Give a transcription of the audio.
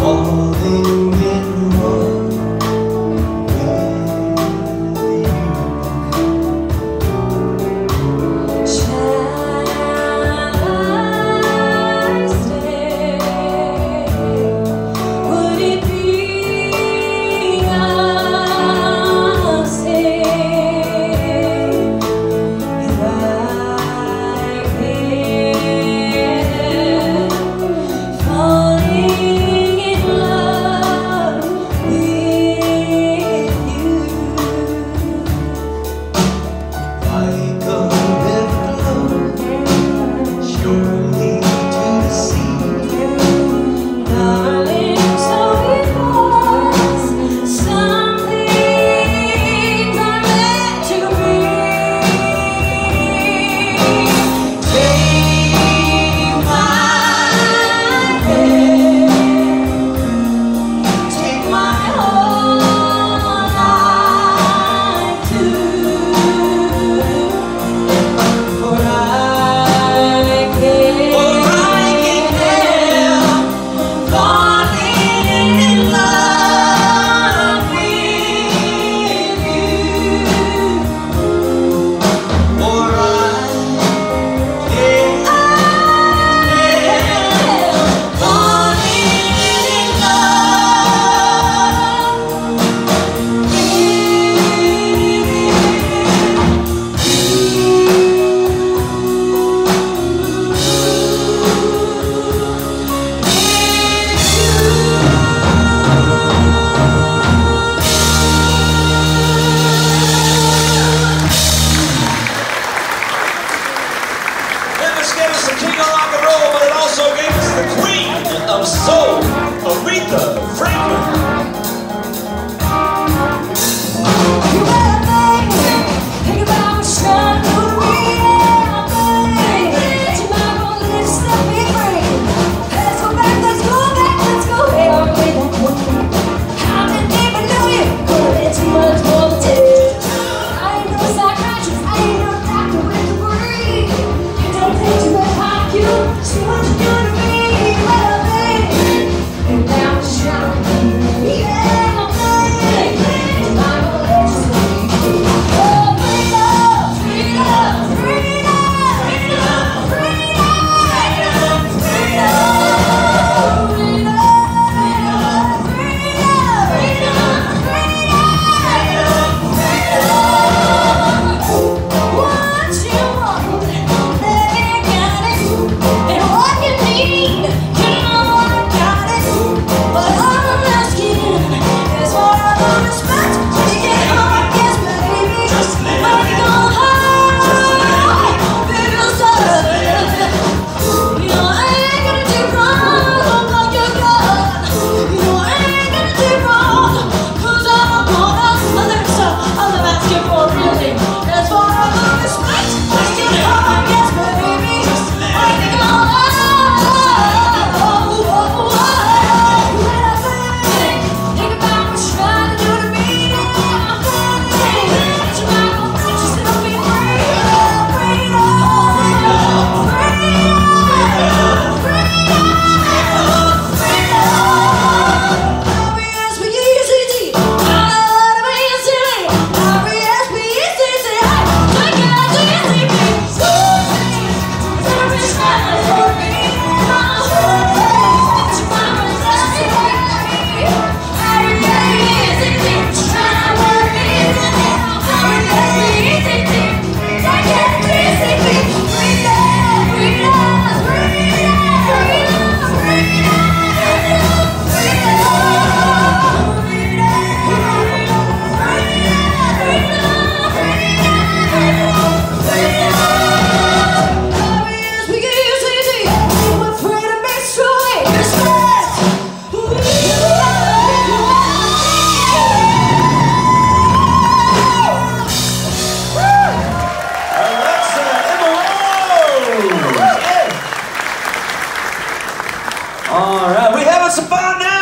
falling in love with you. Shall I stay? Would it be a sin if I can't falling in love with you? Like a river flows surely to the sea. Darling, so it was. Some things are meant to be. Take my hand, take my whole life too. For I can't help falling in love with you. For I can't help falling in love Memphis gave us the king of rock and roll, but it also gave us the queen of soul, Aretha Franklin. Think about what's trying to real thing. Tomorrow, let's set me free. Let's go back, let's go back, let's go way back one. How did they know you? Could have been too much more to take. I ain't no psychiatrist, I ain't no doctor with a degree. You don't think you would pop you? See what you do to me, well, baby. And now it's showing me, yeah, my baby. Tomorrow, let's just go. All right, we having some fun now.